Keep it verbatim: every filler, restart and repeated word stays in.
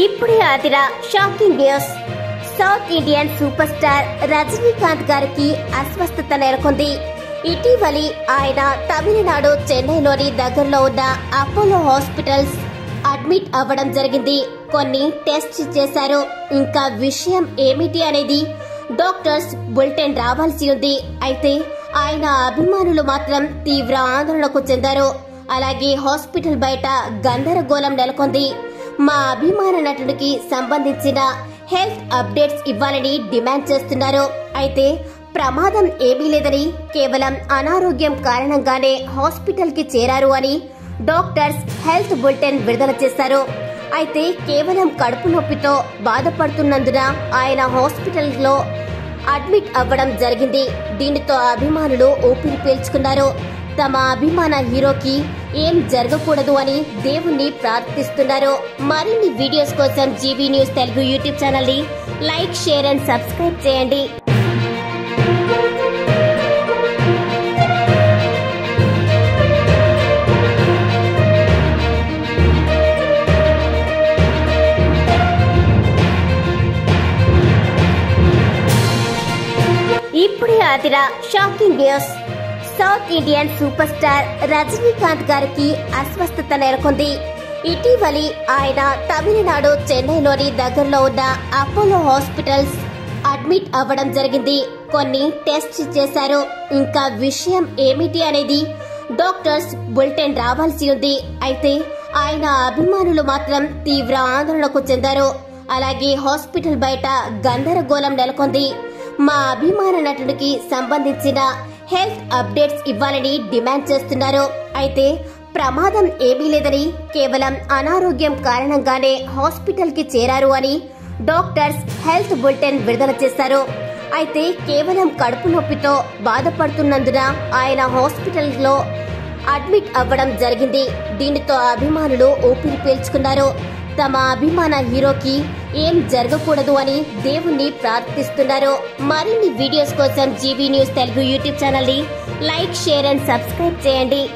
ఇప్పుడే ఆదిర shocking news. South Indian superstar Rajinikanth గారికి అస్వస్థత నెలకొంది. ఇటీవలి ఆయన తమిళనాడు చెన్నైలోని దగ్గరలో ఉన్న అపోలో హాస్పిటల్స్ అడ్మిట్ అవ్వడం జరిగింది. కొన్ని టెస్ట్ చేశారు. ఇంకా విషయం ఏమిటి అనేది డాక్టర్స్ బులెటిన్ రావాల్సి ఉంది. అయితే ఆయన అభిమానులు మాత్రం తీవ్ర ఆందోళనకు చెందారు. అలాగే హాస్పిటల్ బయట గందరగోళం నెలకొంది. మా అభిమాన నటుడికి సంబంధించిన హెల్త్ అప్డేట్స్ ఇవ్వాలని డిమాండ్ చేస్తున్నారు. అయితే ప్రమాదం ఏమీ లేదని, కేవలం అనారోగ్యం కారణంగానే హాస్పిటల్ కి చేరారు అని డాక్టర్స్ హెల్త్ బులెటిన్ విడుదల చేశారు. అయితే కేవలం కడుపు నొప్పితో బాధపడుతున్నందున ఆయన హాస్పిటల్ లో అడ్మిట్ అవ్వడం జరిగింది. దీనితో అభిమానులు ఊపిరి పీల్చుకున్నారు. తమ అభిమాన హీరోకి ఏం జరగకూడదు అని దేవుణ్ణి ప్రార్థిస్తున్నారు. మరిన్ని వీడియోస్ కోసం GV news Telugu YouTube channel ని లైక్, షేర్ అండ్ సబ్స్క్రైబ్ చేయండి. ఇప్పుడే ఆదిర shocking news. South Indian superstar Rajinikanth గారికి అస్వస్థత నెలకొంది. ఇటీవలి ఆయన తమిళనాడు చెన్నైలోని దగ్గరలో ఉన్న అపోలో హాస్పిటల్స్ అడ్మిట్ అవ్వడం జరిగింది. కొన్ని టెస్ట్ చేశారు. ఇంకా విషయం ఏమిటి అనేది డాక్టర్స్ బులెటిన్ రావాల్సి ఉంది. అయితే ఆయన అభిమానులు మాత్రం తీవ్ర ఆందోళనకు చెందారు. అలాగే హాస్పిటల్ బయట గందరగోళం నెలకొంది. మా అభిమాన నటుడికి సంబంధించిన హెల్త్ అప్డేట్స్ ఇవ్వాలని డిమాండ్ చేస్తున్నారు. అయితే ప్రమాదం ఏమీ లేదని, కేవలం అనారోగ్యం కారణంగానే హాస్పిటల్ కి చేరారు అని డాక్టర్స్ హెల్త్ బులెటిన్ విడుదల చేశారు. అయితే కేవలం కడుపు నొప్పితో బాధపడుతున్నందున ఆయన హాస్పిటల్ లో అడ్మిట్ అవ్వడం జరిగింది. దీనితో అభిమానులు ఊపిరి పీల్చుకున్నారు. తమ అభిమాన హీరోకి ఏం జరగకూడదు అని దేవుణ్ణి ప్రార్థిస్తున్నారు. మరిన్ని వీడియోస్ కోసం GV news Telugu YouTube channel ని లైక్, షేర్ అండ్ సబ్స్క్రైబ్ చేయండి.